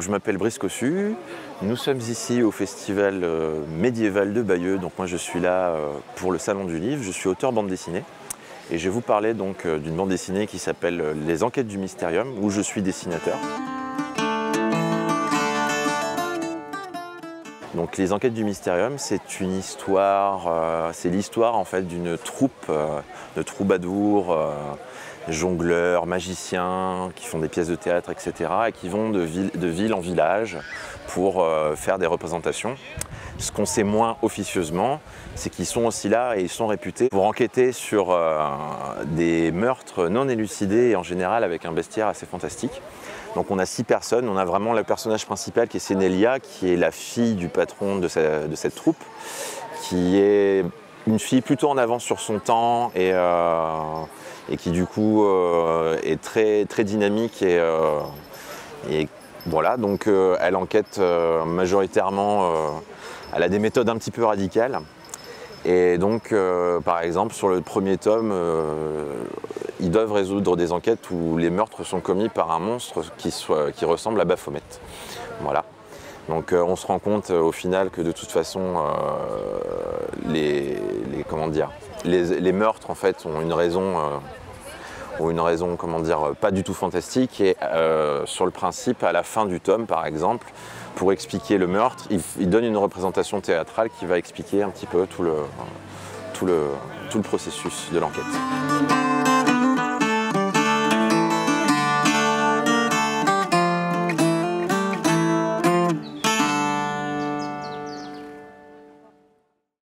Donc je m'appelle Brice Cossu, nous sommes ici au festival médiéval de Bayeux, donc moi je suis là pour le salon du livre, je suis auteur bande dessinée et je vais vous parler donc d'une bande dessinée qui s'appelle Les Enquêtes du Mystérium où je suis dessinateur. Donc Les Enquêtes du Mystérium, c'est une histoire, c'est l'histoire en fait d'une troupe de troubadours, jongleurs, magiciens, qui font des pièces de théâtre, etc. et qui vont de ville en village pour faire des représentations. Ce qu'on sait moins officieusement, c'est qu'ils sont aussi là et ils sont réputés pour enquêter sur des meurtres non élucidés et en général avec un bestiaire assez fantastique. Donc on a 6 personnes, on a vraiment le personnage principal qui est Sénélia, qui est la fille du patron de cette troupe, qui est une fille plutôt en avance sur son temps et qui du coup est très dynamique et voilà, donc elle enquête majoritairement, elle a des méthodes un petit peu radicales. Et donc, par exemple, sur le premier tome, ils doivent résoudre des enquêtes où les meurtres sont commis par un monstre qui ressemble à Baphomet. Voilà. Donc on se rend compte au final que de toute façon, les meurtres en fait ont une raison comment dire, pas du tout fantastique. Et sur le principe, à la fin du tome, par exemple, pour expliquer le meurtre, il donne une représentation théâtrale qui va expliquer un petit peu tout le processus de l'enquête.